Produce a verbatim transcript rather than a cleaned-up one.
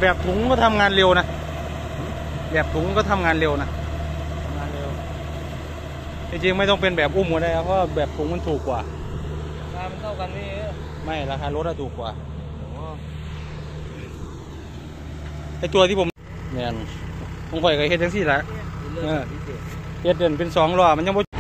แบบถุงก็ทำงานเร็วนะแบบถุงก็ทำงานเร็วนะทำงานเร็วจริงๆไม่ต้องเป็นแบบอุ้มก็ได้ครับเพราะแบบถุงมันถูกกว่าราคามันเท่ากันนี่ไม่ราคารถถูกกว่าไอตัวที่ผมเนี่ยผมข่อยก็เฮ็ดจังซี่แหละเฮ็ดเดินเป็นสองล้อมันยังบ่